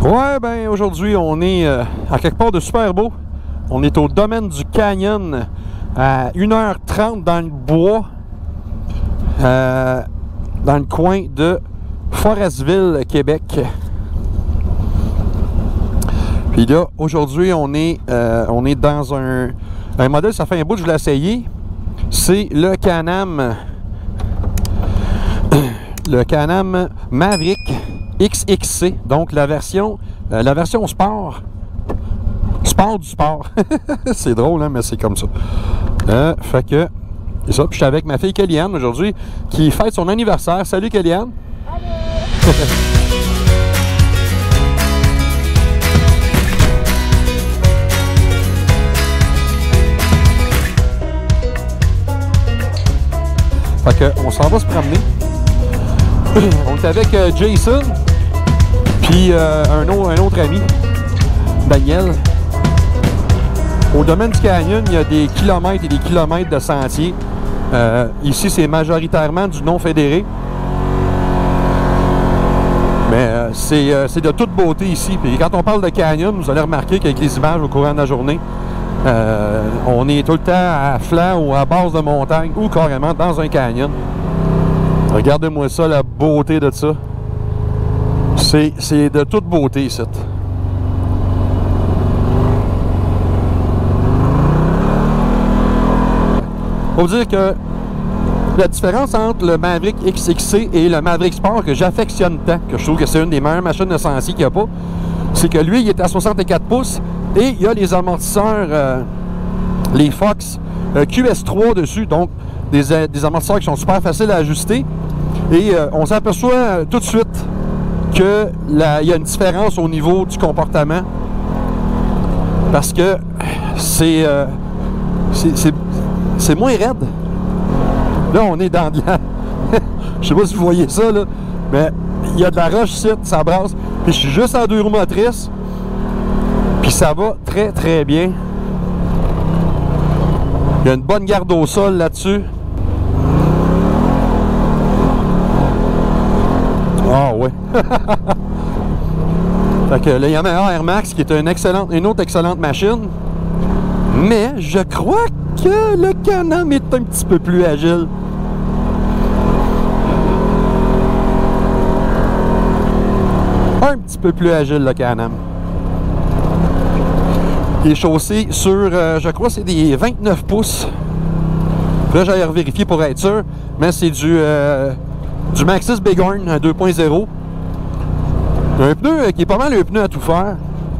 Ouais, ben aujourd'hui, on est à quelque part de super beau. On est au domaine du Canyon à 1h30 dans le bois, dans le coin de Forestville, Québec. Puis là, aujourd'hui, on est dans un modèle, ça fait un bout que je l'ai essayé. C'est le Can-Am Maverick XXC, donc la version sport. Sport du sport. C'est drôle, hein, mais c'est comme ça. Fait que, c'est ça. Puis je suis avec ma fille Kellyanne aujourd'hui, qui fête son anniversaire. Salut Kellyanne! Fait que, on s'en va se promener. On est avec Jason, puis un autre ami, Daniel. Au domaine du Canyon, il y a des kilomètres et des kilomètres de sentiers. Ici, c'est majoritairement du non fédéré. Mais c'est de toute beauté ici. Puis quand on parle de canyon, vous allez remarquer qu'avec les images au courant de la journée, on est tout le temps à flanc ou à base de montagne ou carrément dans un canyon. Regardez-moi ça, la beauté de ça. C'est de toute beauté ici. Faut dire que la différence entre le Maverick XXC et le Maverick Sport que j'affectionne tant, que je trouve que c'est une des meilleures machines de sentier qu'il n'y a pas, c'est que lui, il est à 64 pouces et il y a les amortisseurs, les Fox QS3 dessus, donc des amortisseurs qui sont super faciles à ajuster. Et on s'aperçoit tout de suite qu'il y a une différence au niveau du comportement parce que c'est moins raide. Là, on est dans de la... Je sais pas si vous voyez ça, là, mais il y a de la roche ici, ça brasse. Puis je suis juste en 2 roues motrices. Puis ça va très, très bien. Il y a une bonne garde au sol là-dessus. Ah ouais. Fait que le Yamaha Air Max qui est une autre excellente machine. Mais je crois que le Can-Am est un petit peu plus agile. Un petit peu plus agile le Can-Am. Il est chaussé sur, je crois c'est des 29 pouces. Là j'allais vérifier pour être sûr. Mais c'est du Maxxis Bighorn 2.0. Un pneu qui est pas mal un pneu à tout faire.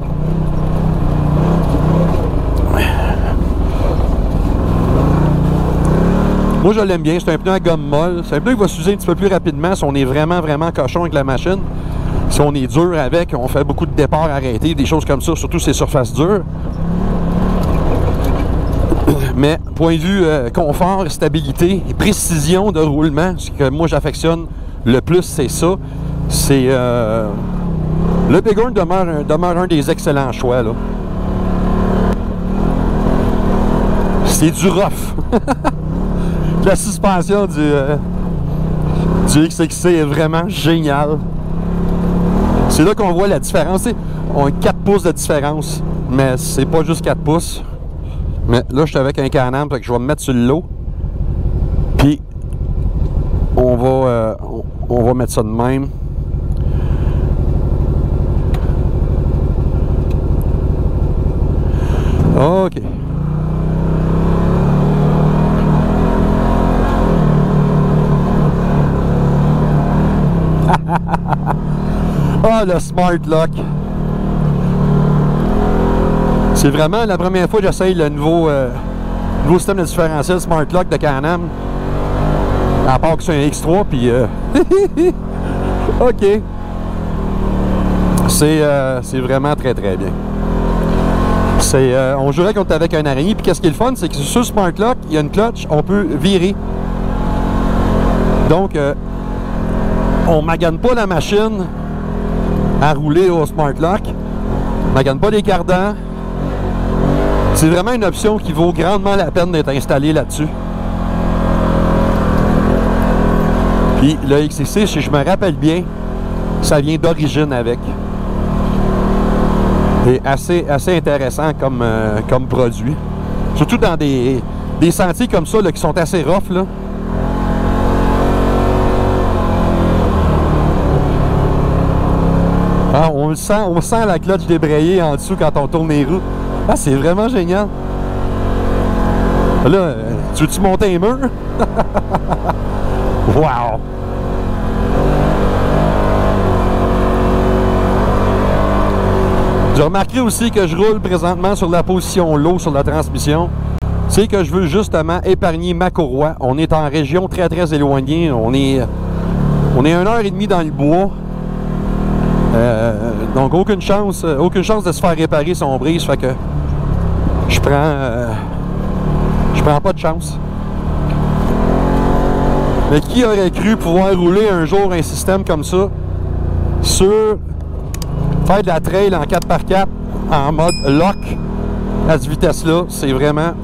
Moi je l'aime bien, c'est un pneu à gomme molle. C'est un pneu qui va s'user un petit peu plus rapidement si on est vraiment cochon avec la machine. Si on est dur avec, on fait beaucoup de départs arrêtés, des choses comme ça, surtout ces surfaces dures. Mais point de vue confort, stabilité et précision de roulement, ce que moi j'affectionne le plus, c'est ça. C'est le Bighorn demeure un des excellents choix, là. C'est du rough. La suspension du XXC est vraiment géniale. C'est là qu'on voit la différence. On a 4 pouces de différence, mais c'est pas juste 4 pouces. Mais là, je suis avec un Can-Am, fait que je vais me mettre sur le lot. Puis, on va mettre ça de même. OK. Ah, le Smart Lock. C'est vraiment la première fois que j'essaye le nouveau système de différentiel Smart Lock de Can-Am. À part que c'est un X3, puis... OK. C'est vraiment très, très bien. On jurait qu'on était avec un araignée, puis qu'est-ce qui est le fun, c'est que sur le Smart Lock, il y a une clutch, on peut virer. Donc, on magane pas la machine à rouler au Smart Lock. On magane pas les cardans. C'est vraiment une option qui vaut grandement la peine d'être installée là-dessus. Puis le XXC, si je me rappelle bien, ça vient d'origine avec. est assez intéressant comme produit. Surtout dans des sentiers comme ça là, qui sont assez rough, là. Ah, on sent la cloche débrayée en dessous quand on tourne les roues. Ah, c'est vraiment génial. Là, tu veux-tu monter les murs? Wow! J'ai remarqué aussi que je roule présentement sur la position low sur la transmission. C'est que je veux justement épargner ma courroie. On est en région très éloignée. On est 1h30 dans le bois. Donc aucune chance de se faire réparer son brise. Fait que je prends pas de chance. Mais qui aurait cru pouvoir rouler un jour un système comme ça sur faire de la trail en 4x4 en mode lock à cette vitesse-là, c'est vraiment...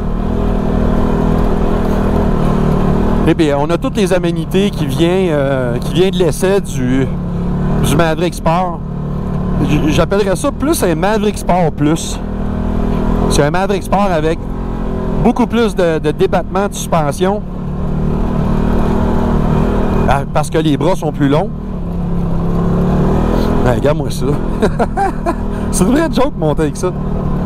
Eh bien, on a toutes les aménités qui viennent de l'essai du Maverick Sport. J'appellerais ça plus un Maverick Sport Plus. C'est un Maverick Sport avec beaucoup plus de débattement de suspension. Parce que les bras sont plus longs. Ben, regarde-moi ça. C'est une vraie joke monter avec ça.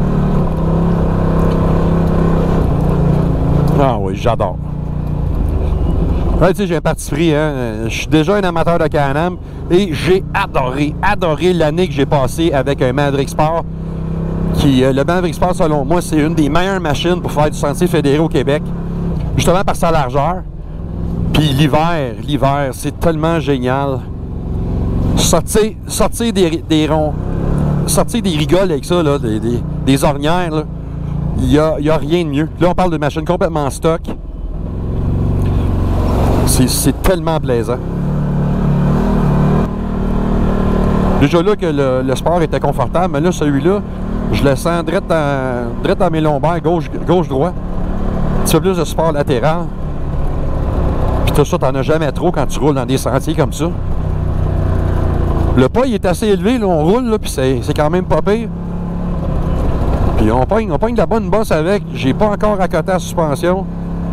Ah oui, j'adore. Ouais, tu sais, j'ai un parti pris, hein. Je suis déjà un amateur de Can-Am et j'ai adoré l'année que j'ai passée avec un Maverick Sport. Le Maverick Sport, selon moi, c'est une des meilleures machines pour faire du sentier fédéré au Québec. Justement par sa largeur. Puis l'hiver, c'est tellement génial. Sortir des ronds, sortir des rigoles avec ça, là, des ornières, là. Il y a rien de mieux. Là, on parle de machine complètement stock. C'est tellement plaisant. Déjà là que le sport était confortable, mais là, celui-là, je le sens direct dans mes lombaires, gauche-droit. Un petit peu plus de support latéral. Puis tout ça, t'en as jamais trop quand tu roules dans des sentiers comme ça. Le pas, il est assez élevé, là, on roule, là, puis c'est quand même pas pire. Puis on pogne de la bonne bosse avec. J'ai pas encore accoté la suspension.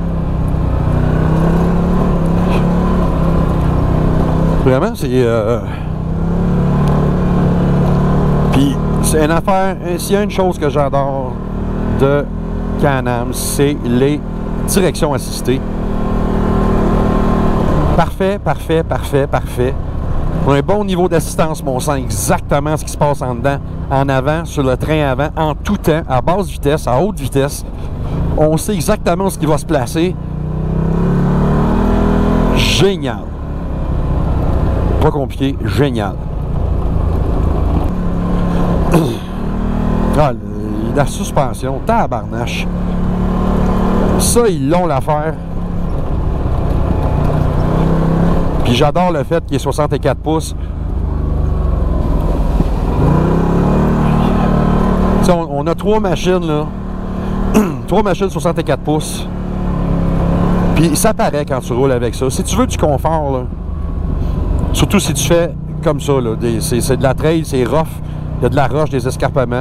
Vraiment, c'est... Puis, c'est une affaire... S'il y a une chose que j'adore de Can-Am, c'est les directions assistées. Parfait. On a un bon niveau d'assistance, mais on sent exactement ce qui se passe en dedans, en avant, sur le train avant, en tout temps, à basse vitesse, à haute vitesse. On sait exactement ce qui va se placer. Génial. Pas compliqué, génial. Ah, la suspension, tabarnache. Ça, ils l'ont l'affaire. Puis j'adore le fait qu'il est 64 pouces. T'sais, on a 3 machines, là. 3 machines 64 pouces. Puis ça paraît quand tu roules avec ça. Si tu veux du confort, là, surtout si tu fais comme ça, là, c'est de la trail, c'est rough, il y a de la roche, des escarpements.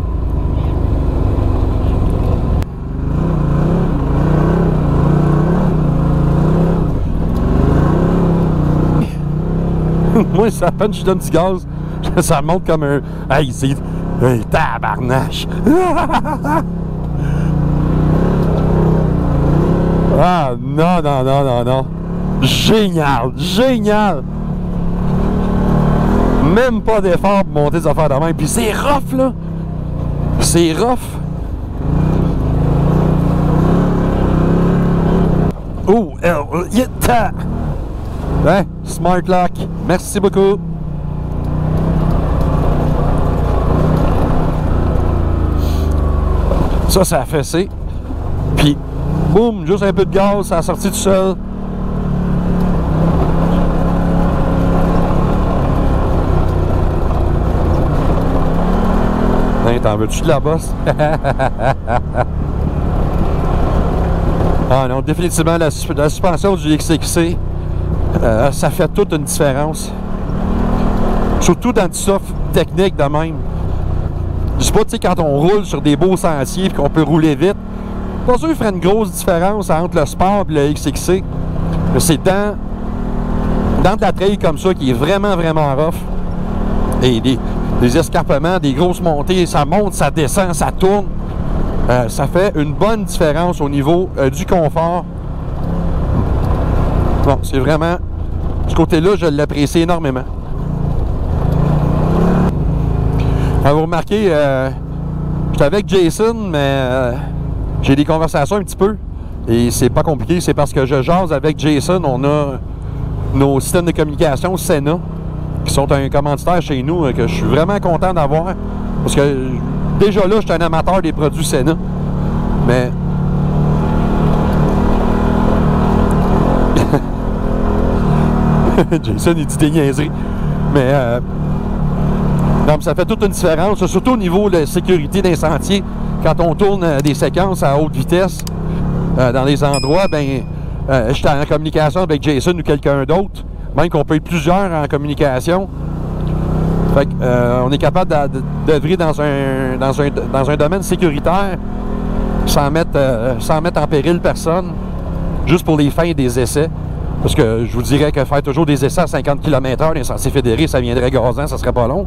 Moi, ça à peine je donne du gaz, ça monte comme un... Hey, c'est... Hey, tabarnache! Ah, non. Génial! Même pas d'effort pour monter des affaires de même. Puis c'est rough, là! C'est rough! Oh! Hein? Smart Lock! Merci beaucoup! Ça a fessé. Puis, boum! Juste un peu de gaz, ça a sorti tout seul. T'en veux-tu de la bosse? Ah non, définitivement, la suspension du XXC, ça fait toute une différence. Surtout dans du soft technique de même. Je dis pas, tu sais, quand on roule sur des beaux sentiers et qu'on peut rouler vite, pas sûr qu'il ferait une grosse différence entre le Sport et le XXC. Mais c'est dans de la trail comme ça qui est vraiment, vraiment rough. Et des escarpements, des grosses montées, ça monte, ça descend, ça tourne. Ça fait une bonne différence au niveau du confort. Bon, c'est vraiment... Ce côté-là, je l'apprécie énormément. Alors, vous remarquez, j'étais avec Jason, mais j'ai des conversations un petit peu. Et c'est pas compliqué, c'est parce que je jase avec Jason. On a nos systèmes de communication Sena, qui sont un commanditaire chez nous, que je suis vraiment content d'avoir. Parce que déjà là, je suis un amateur des produits Sena. Mais... Jason, il dit des niaiseries. Mais... donc, ça fait toute une différence, surtout au niveau de la sécurité des sentiers. Quand on tourne des séquences à haute vitesse dans les endroits, ben, je suis en communication avec Jason ou quelqu'un d'autre, même qu'on peut être plusieurs en communication. Fait que, on est capable d'œuvrer dans un domaine sécuritaire sans mettre en péril personne, juste pour les fins des essais. Parce que je vous dirais que faire toujours des essais à 50 km/h dans les sentiers fédérés, ça viendrait gazant, ça serait pas long.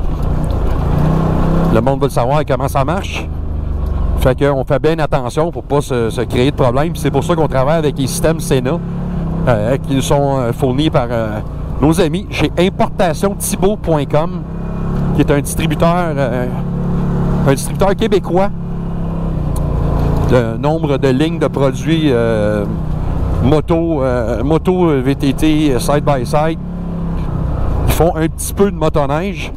Le monde veut le savoir comment ça marche. Fait qu'on fait bien attention pour pas se créer de problème. C'est pour ça qu'on travaille avec les systèmes Sena qui nous sont fournis par nos amis chez importationthibault.com, qui est un distributeur québécois. Le nombre de lignes de produits moto, VTT, side-by-side. Ils font un petit peu de motoneige.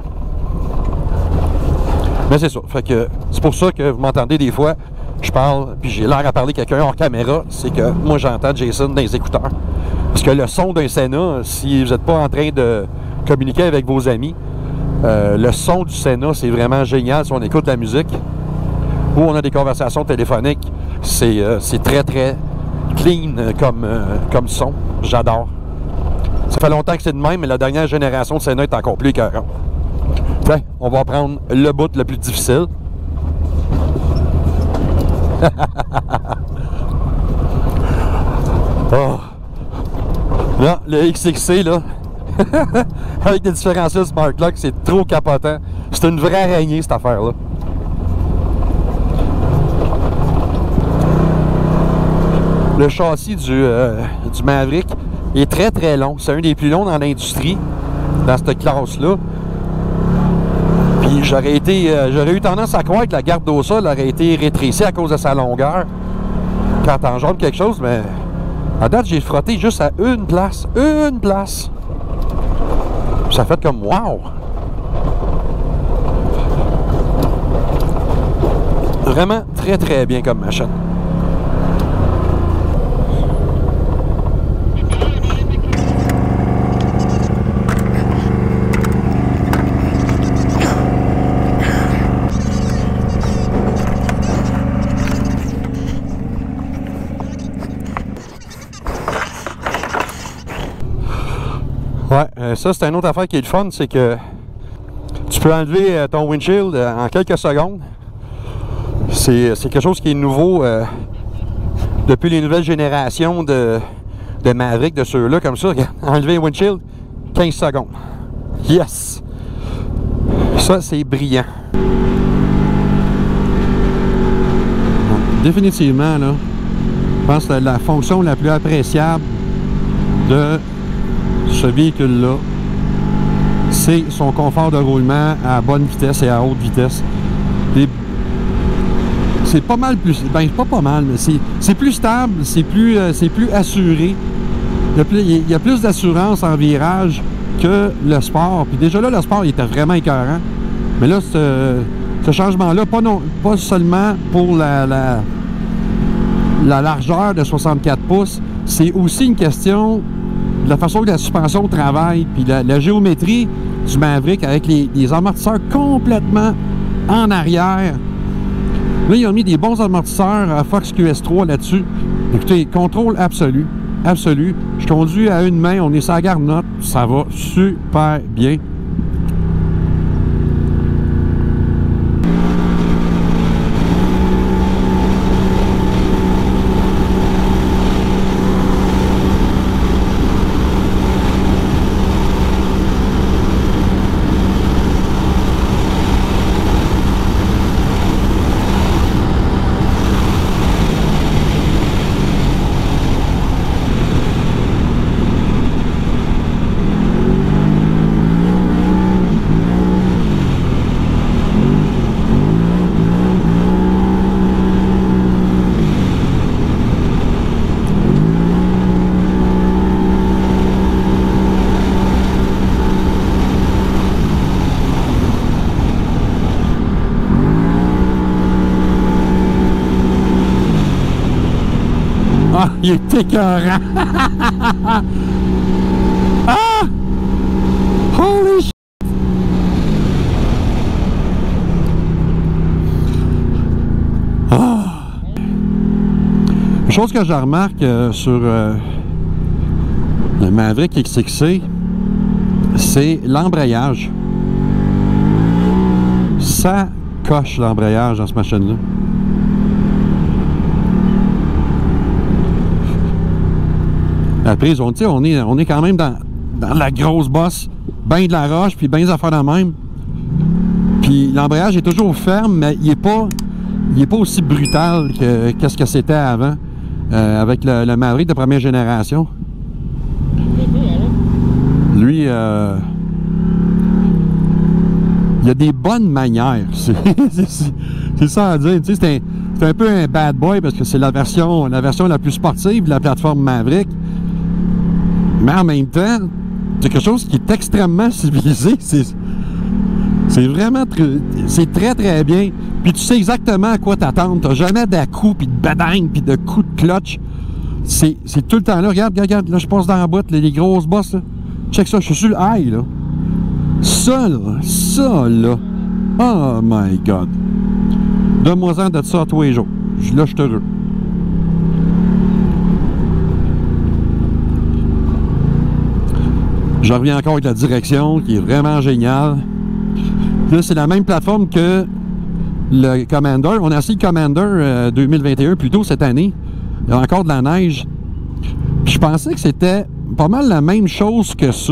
Mais c'est ça. Fait que c'est pour ça que vous m'entendez des fois, je parle, puis j'ai l'air à parler quelqu'un hors caméra. C'est que moi, j'entends Jason dans les écouteurs. Parce que le son d'un Sena, si vous n'êtes pas en train de communiquer avec vos amis, le son du Sena, c'est vraiment génial si on écoute la musique. Ou on a des conversations téléphoniques. C'est très, très clean comme son. J'adore. Ça fait longtemps que c'est de même, mais la dernière génération de Sena est encore plus écœurante. Tiens, on va prendre le bout le plus difficile. Oh. Là, le XXC, là, avec des différentiels Smart Lock, c'est trop capotant. C'est une vraie araignée, cette affaire-là. Le châssis du Maverick est très, très long. C'est un des plus longs dans l'industrie, dans cette classe-là. Puis j'aurais eu tendance à croire que la garde au sol aurait été rétrécie à cause de sa longueur quand t'enjambes quelque chose, mais à date, j'ai frotté juste à une place. Une place! Ça fait comme wow! Vraiment très très bien comme machine. Ouais, ça c'est une autre affaire qui est le fun, c'est que tu peux enlever ton windshield en quelques secondes. C'est quelque chose qui est nouveau depuis les nouvelles générations de Maverick, de ceux-là, comme ça. Enlever un windshield, 15 secondes. Yes! Ça, c'est brillant. Définitivement, là, je pense que la fonction la plus appréciable de ce véhicule-là, c'est son confort de roulement à bonne vitesse et à haute vitesse. C'est pas mal plus... Ben, pas mal, mais c'est plus stable, c'est plus assuré. Il y a plus d'assurance en virage que le Sport. Puis déjà là, le Sport, il était vraiment écœurant. Mais là, ce changement-là, pas seulement pour la largeur de 64 pouces, c'est aussi une question de la façon que la suspension travaille, puis la géométrie du Maverick avec les amortisseurs complètement en arrière. Là, ils ont mis des bons amortisseurs à Fox QS3 là-dessus. Écoutez, contrôle absolu. Absolu. Je conduis à une main, on est sur la garnotte, ça va super bien. il est écœurant! Ah! Holy shit! Ah! Une chose que je remarque sur le Maverick XXC, c'est l'embrayage. Ça coche l'embrayage dans cette machine-là. La prise, on est quand même dans la grosse bosse, ben de la roche, puis ben des affaires de même. Puis l'embrayage est toujours ferme, mais il est pas aussi brutal que qu'est-ce que c'était avant, avec le Maverick de première génération. Lui, il a des bonnes manières. C'est ça à dire. Tu sais, c'est un peu un bad boy parce que c'est la version la plus sportive de la plateforme Maverick. Mais en même temps, c'est quelque chose qui est extrêmement civilisé. C'est vraiment c'est très très bien. Puis tu sais exactement à quoi t'attendre. T'as jamais d'à-coups, puis de badang, puis de coups de clutch. C'est tout le temps là. Regarde, là, je passe dans la boîte, les grosses bosses, là. Check ça, je suis sur le high, là. Ça, là. Oh my God. Donne-moi-en de ça tous les jours. Là, je suis heureux. Je reviens encore avec la direction qui est vraiment géniale. Là, c'est la même plateforme que le Commander. On a essayé le Commander 2021 plus tôt cette année. Il y a encore de la neige. Puis je pensais que c'était pas mal la même chose que ça.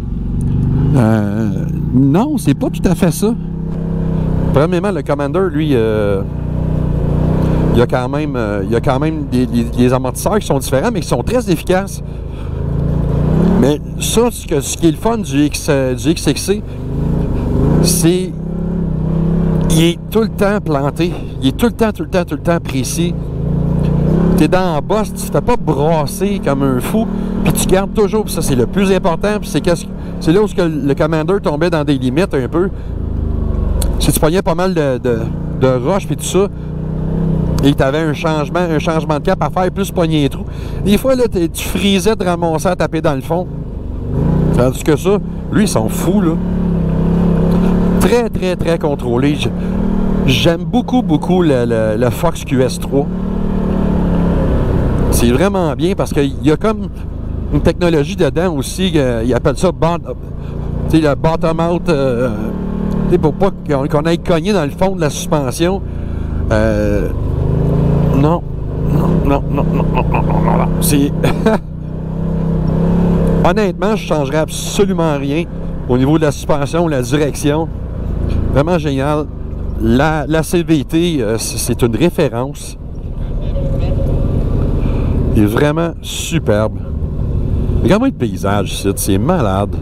Non, c'est pas tout à fait ça. Premièrement, le Commander, lui, il y a quand même des amortisseurs qui sont différents, mais qui sont très efficaces. Mais ça, ce qui est le fun du XXC, c'est il est tout le temps planté. Il est tout le temps précis. Tu es dans la bosse, tu ne te fais pas brasser comme un fou, puis tu gardes toujours. Puis ça, c'est le plus important. Puis c'est là où le Commander tombait dans des limites un peu. Si tu pognais pas mal de roches puis tout ça, et tu avais un changement de cap à faire, plus pogner les trous. Des fois, là, tu frisais de ramasser à taper dans le fond. Tandis que ça, lui, ils sont fous, là. Très, très, très contrôlé. J'aime beaucoup le Fox QS3. C'est vraiment bien parce qu'il y a comme une technologie dedans aussi, ils appellent ça le bottom-out, pour pas qu'on aille cogner dans le fond de la suspension. Non. C'est... Honnêtement, je ne changerais absolument rien au niveau de la suspension, la direction. Vraiment génial. La CVT, c'est une référence. Il est vraiment superbe. Regarde-moi le paysage ici, c'est malade.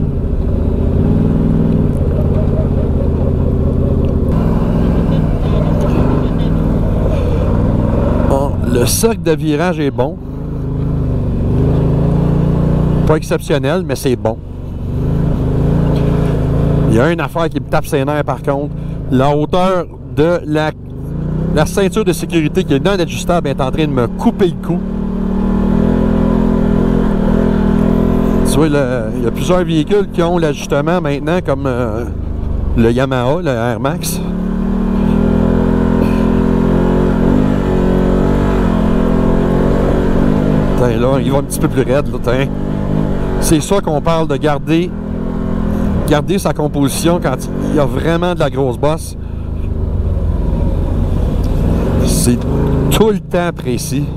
Bon, le cercle de virage est bon. Pas exceptionnel, mais c'est bon. Il y a une affaire qui me tape ses nerfs par contre. La hauteur de la ceinture de sécurité qui est non adjustable est en train de me couper le cou. Tu vois, il y a plusieurs véhicules qui ont l'ajustement maintenant, comme le Yamaha, le Air Max. Tiens, là, il va un petit peu plus raide, là, tiens. C'est ça qu'on parle de garder sa composition quand il y a vraiment de la grosse bosse. C'est tout le temps précis.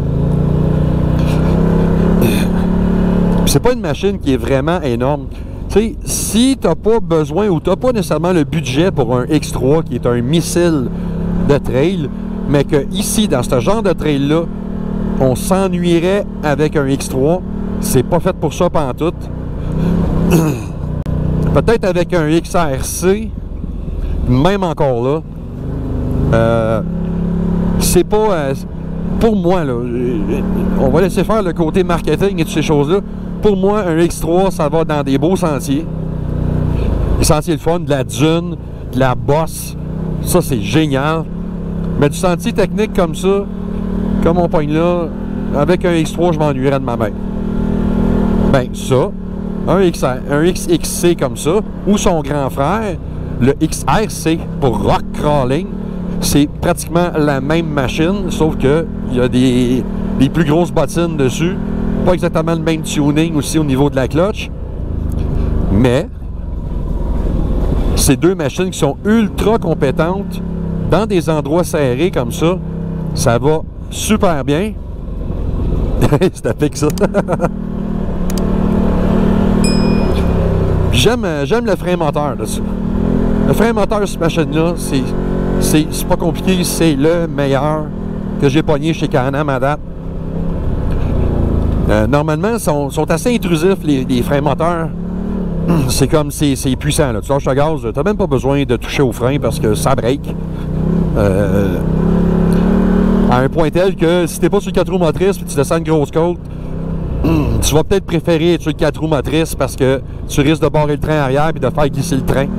C'est pas une machine qui est vraiment énorme. Tu sais, si tu n'as pas besoin ou tu n'as pas nécessairement le budget pour un X3 qui est un missile de trail, mais que ici, dans ce genre de trail-là, on s'ennuierait avec un X3, c'est pas fait pour ça pantoute. Peut-être avec un XRC, même encore là, c'est pas... pour moi, là, on va laisser faire le côté marketing et toutes ces choses-là. Pour moi, un X3, ça va dans des beaux sentiers. Des sentiers le fun, de la dune, de la bosse. Ça, c'est génial. Mais du sentier technique comme ça, comme on pogne là, avec un X3, je m'ennuierais de ma mère. Ben, ça, un XXC comme ça, ou son grand frère, le XRC pour Rock Crawling, c'est pratiquement la même machine, sauf qu'il y a des plus grosses bottines dessus. Pas exactement le même tuning aussi au niveau de la clutch. Mais, c'est deux machines qui sont ultra compétentes dans des endroits serrés comme ça. Ça va super bien. C'est à pique ça. J'aime le frein moteur dessus. Le frein moteur de cette machine-là, c'est pas compliqué, c'est le meilleur que j'ai pogné chez Can-Am à date. Normalement, ils sont assez intrusifs, les freins moteurs. C'est comme, c'est puissant. Là. Tu lâches le gaz, tu n'as même pas besoin de toucher au frein parce que ça break. À un point tel que si tu n'es pas sur le 4 roues motrices et tu descends une grosse côte, tu vas peut-être préférer être sur le 4 roues motrices parce que tu risques de barrer le train arrière et de faire glisser le train.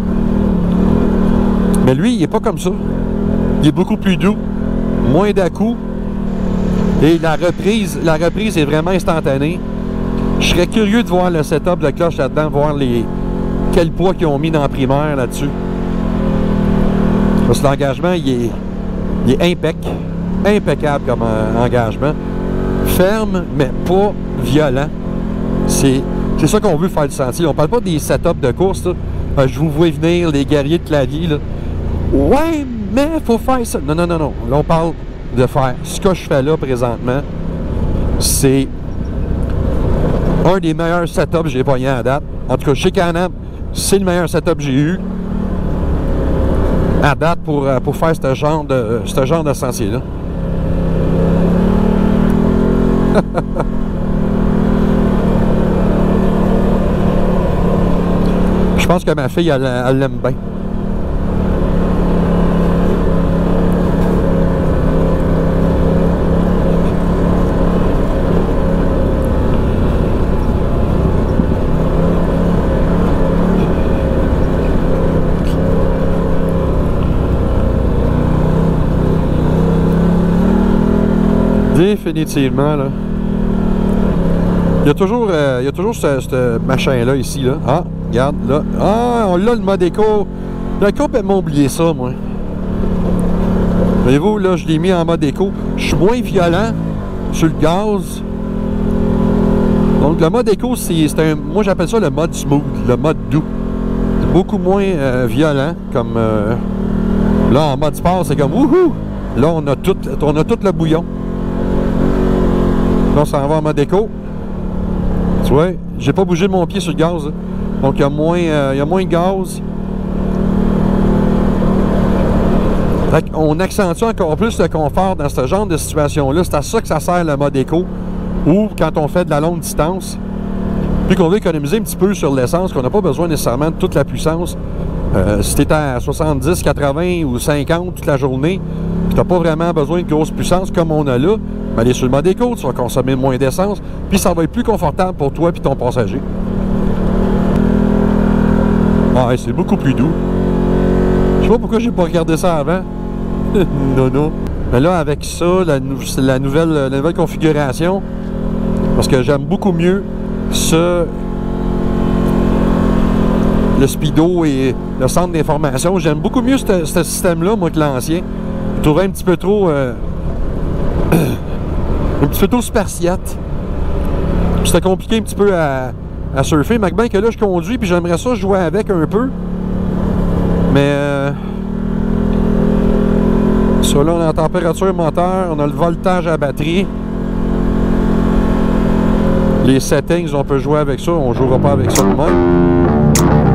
Mais lui, il n'est pas comme ça. Il est beaucoup plus doux, moins d'à-coups. Et la reprise est vraiment instantanée. Je serais curieux de voir le setup de cloche là-dedans, voir quel poids qu'ils ont mis dans la primaire là-dessus. Parce que l'engagement, il est impeccable comme engagement. Ferme, mais pas violent. C'est ça qu'on veut faire du sentier. On parle pas des setups de course. Là. Je vous vois venir, les guerriers de clavier. Là. Ouais, mais faut faire ça. Non. Là, on parle de faire ce que je fais là présentement. C'est un des meilleurs setups que j'ai pogné à date. En tout cas, chez Can-Am, c'est le meilleur setup que j'ai eu à date pour faire ce genre de sentier-là. Je pense que ma fille, elle l'aime bien. Définitivement, là. Il y a toujours ce machin-là, ici, là. Ah, regarde, là. Ah, on l'a, le mode éco. J'ai complètement oublié ça, moi. Voyez-vous, là, je l'ai mis en mode éco. Je suis moins violent sur le gaz. Donc, le mode éco, moi, j'appelle ça le mode smooth, le mode doux. C'est beaucoup moins violent, comme... là, en mode sport, c'est comme... Wouhou! Là, on a tout le bouillon. Là, on s'en va en mode éco. Tu vois, j'ai pas bougé de mon pied sur le gaz. Là. Donc, il y a moins de gaz. Fait qu'on accentue encore plus le confort dans ce genre de situation-là. C'est à ça que ça sert le mode éco. Ou quand on fait de la longue distance. Puis qu'on veut économiser un petit peu sur l'essence, qu'on n'a pas besoin nécessairement de toute la puissance. Si tu es à 70, 80 ou 50 toute la journée, puis tu n'as pas vraiment besoin de grosse puissance comme on a là, ben aller sur le mode éco, tu vas consommer moins d'essence, puis ça va être plus confortable pour toi et ton passager. Ah, c'est beaucoup plus doux. Je sais pas pourquoi j'ai pas regardé ça avant. non. Mais là, avec ça, la nouvelle configuration, parce que j'aime beaucoup mieux le speedo et le centre d'information. J'aime beaucoup mieux ce système-là, moi, que l'ancien. Je trouvais un petit peu trop... un petit peu trop spartiate. C'était compliqué un petit peu à surfer. Mais bien que là, je conduis, puis j'aimerais ça jouer avec un peu. Mais... ça, là, on a la température moteur, on a le voltage à la batterie. Les settings, on peut jouer avec ça. On ne jouera pas avec ça nous-mêmes.